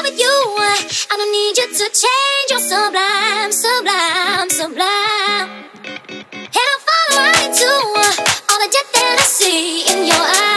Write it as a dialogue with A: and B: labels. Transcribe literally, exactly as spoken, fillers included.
A: with you. I don't need you to change. You're sublime, sublime, sublime. And I'll follow right into all the depth that I see in your eyes.